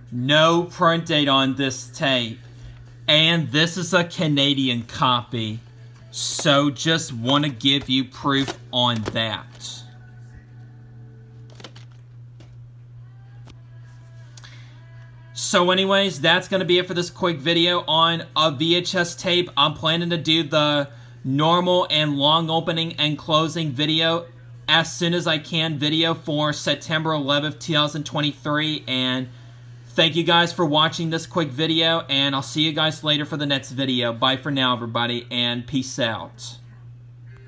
No print date on this tape. And this is a Canadian copy. So just want to give you proof on that. So anyways, that's going to be it for this quick video on a VHS tape. I'm planning to do the normal and long opening and closing video as soon as I can video for September 11th, 2023. And thank you guys for watching this quick video, and I'll see you guys later for the next video. Bye for now, everybody, and peace out.